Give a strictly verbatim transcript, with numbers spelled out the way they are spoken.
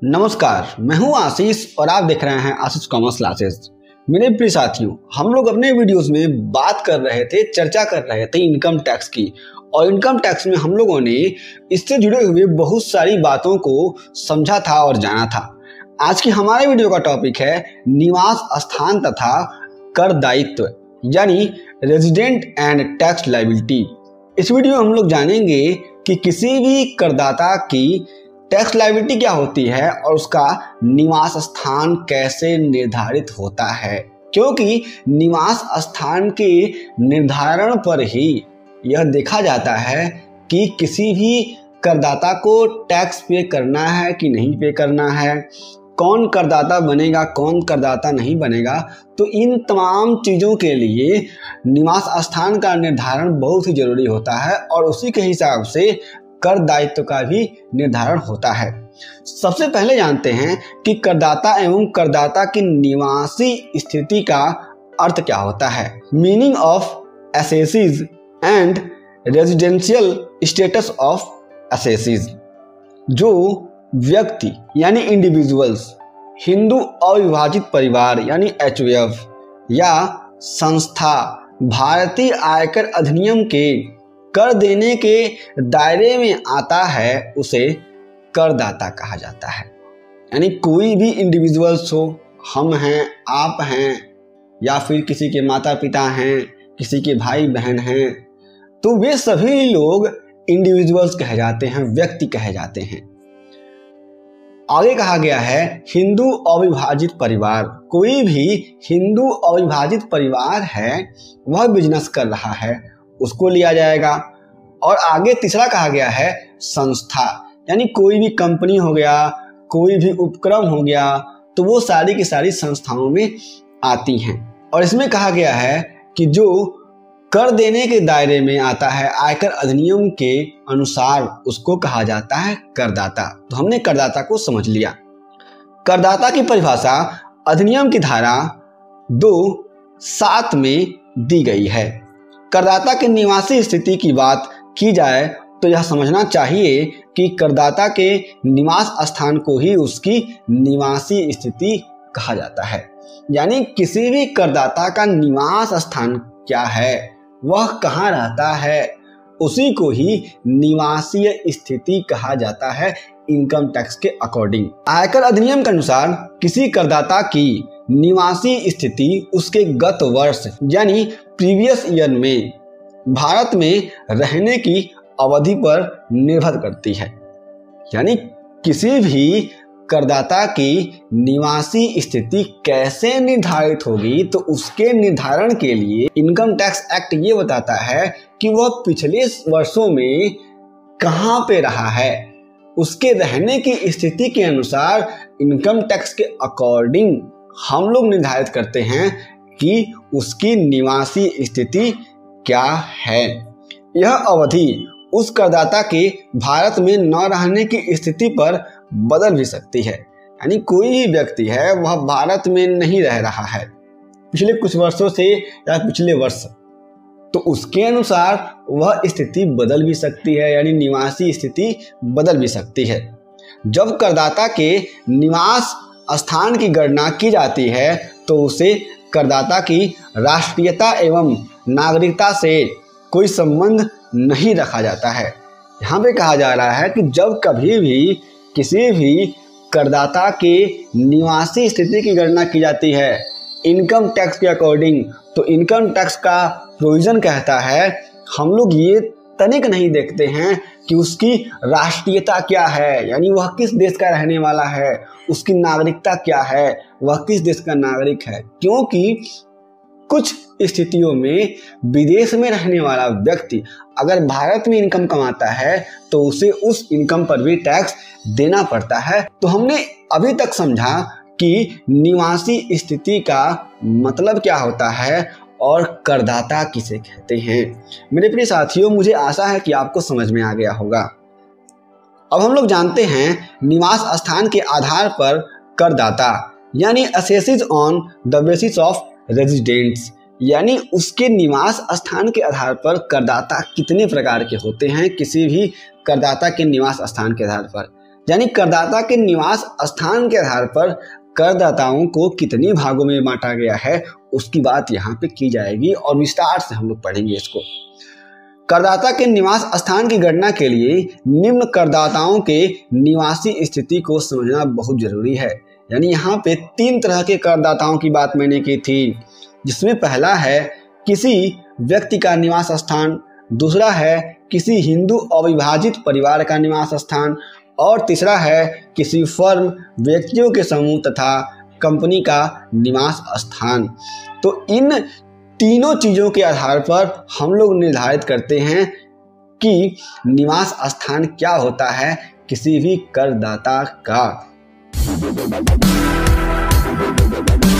नमस्कार, मैं हूं आशीष और आप देख रहे हैं आशीष कॉमर्स क्लासेस। मेरे प्रिय साथियों, हम लोग अपने वीडियोस में बात कर रहे थे, चर्चा कर रहे थे इनकम टैक्स की। और इनकम टैक्स में हम लोगों ने इससे जुड़े हुए बहुत सारी बातों को समझा था और जाना था। आज की हमारे वीडियो का टॉपिक है निवास स्थान तथा कर दायित्व, यानी रेजिडेंट एंड टैक्स लायबिलिटी। इस वीडियो में हम लोग जानेंगे कि किसी भी करदाता की टैक्स लायबिलिटी क्या होती है और उसका निवास स्थान कैसे निर्धारित होता है, क्योंकि निवास स्थान के निर्धारण पर ही यह देखा जाता है कि किसी भी करदाता को टैक्स पे करना है कि नहीं पे करना है, कौन करदाता बनेगा कौन करदाता नहीं बनेगा। तो इन तमाम चीज़ों के लिए निवास स्थान का निर्धारण बहुत ही जरूरी होता है और उसी के हिसाब से कर दायित्व का भी निर्धारण होता है। सबसे पहले जानते हैं कि करदाता एवं करदाता की निवासी स्थिति का अर्थ क्या होता है। Meaning of assessees and residential status of assessees. जो व्यक्ति यानी इंडिविजुअल्स, हिंदू अविभाजित परिवार यानी एच वी एफ या संस्था भारतीय आयकर अधिनियम के कर देने के दायरे में आता है, उसे करदाता कहा जाता है। यानी कोई भी इंडिविजुअल्स हो, हम हैं, आप हैं, या फिर किसी के माता पिता हैं, किसी के भाई बहन हैं, तो वे सभी लोग इंडिविजुअल्स कहे जाते हैं, व्यक्ति कहे जाते हैं। आगे कहा गया है हिंदू अविभाजित परिवार। कोई भी हिंदू अविभाजित परिवार है, वह बिजनेस कर रहा है, उसको लिया जाएगा। और आगे तीसरा कहा गया है संस्था, यानी कोई भी कंपनी हो गया, कोई भी उपक्रम हो गया, तो वो सारी की सारी संस्थाओं में आती हैं। और इसमें कहा गया है कि जो कर देने के दायरे में आता है आयकर अधिनियम के अनुसार, उसको कहा जाता है करदाता। तो हमने करदाता को समझ लिया। करदाता की परिभाषा अधिनियम की धारा दो सात में दी गई है। करदाता की निवासी स्थिति की बात की जाए तो यह समझना चाहिए कि करदाता के निवास स्थान को ही उसकी निवासी स्थिति कहा जाता है। यानी किसी भी करदाता का निवास स्थान क्या है, वह कहाँ रहता है, उसी को ही निवासीय स्थिति कहा जाता है इनकम टैक्स के अकॉर्डिंग। आयकर अधिनियम के अनुसार किसी करदाता की निवासी स्थिति उसके गत वर्ष यानी प्रीवियस ईयर में भारत में रहने की अवधि पर निर्भर करती है। यानी किसी भी करदाता की निवासी स्थिति कैसे निर्धारित होगी, तो उसके निर्धारण के लिए इनकम टैक्स एक्ट ये बताता है कि वह पिछले वर्षों में कहाँ पे रहा है। उसके रहने की स्थिति के अनुसार इनकम टैक्स के अकॉर्डिंग हम लोग निर्धारित करते हैं कि उसकी निवासी स्थिति क्या है। यह अवधि उस करदाता के भारत में न रहने की स्थिति पर बदल भी सकती है। यानी कोई भी व्यक्ति है, वह भारत में नहीं रह रहा है पिछले कुछ वर्षों से या पिछले वर्ष, तो उसके अनुसार वह स्थिति बदल भी सकती है, यानी निवासी स्थिति बदल भी सकती है। जब करदाता के निवास स्थान की गणना की जाती है तो उसे करदाता की राष्ट्रीयता एवं नागरिकता से कोई संबंध नहीं रखा जाता है। यहाँ पे कहा जा रहा है कि जब कभी भी किसी भी करदाता के निवासी स्थिति की गणना की जाती है इनकम टैक्स के अकॉर्डिंग, तो इनकम टैक्स का प्रोविजन कहता है हम लोग ये तनिक नहीं देखते हैं कि उसकी राष्ट्रीयता क्या है, यानी वह किस देश का रहने वाला है, उसकी नागरिकता क्या है, वह किस देश का नागरिक है। क्योंकि कुछ स्थितियों में विदेश में रहने वाला व्यक्ति अगर भारत में इनकम कमाता है तो उसे उस इनकम पर भी टैक्स देना पड़ता है। तो हमने अभी तक समझा कि निवासी स्थिति का मतलब क्या होता है और करदाता किसे कहते हैं। मेरे प्रिय साथियों, मुझे आशा है कि आपको समझ में आ गया होगा। अब हम लोग जानते हैं निवास स्थान के आधार पर करदाता यानी assessees on the basis of residents, यानी उसके निवास स्थान के आधार पर करदाता कितने प्रकार के होते हैं किसी भी करदाता के निवास स्थान के आधार पर। यानी करदाता के निवास स्थान के आधार पर करदाताओं को कितनी भागों में बांटा गया है उसकी बात यहाँ पे की जाएगी और विस्तार से हम लोग पढ़ेंगे इसको। करदाता के निवास स्थान की गणना के लिए निम्न करदाताओं के निवासी स्थिति को समझना बहुत जरूरी है। यानी यहाँ पे तीन तरह के करदाताओं की बात मैंने की थी, जिसमें पहला है किसी व्यक्ति का निवास स्थान, दूसरा है किसी हिंदू अविभाजित परिवार का निवास स्थान और तीसरा है किसी फर्म, व्यक्तियों के समूह तथा कंपनी का निवास स्थान। तो इन तीनों चीजों के आधार पर हम लोग निर्धारित करते हैं कि निवास स्थान क्या होता है किसी भी करदाता का।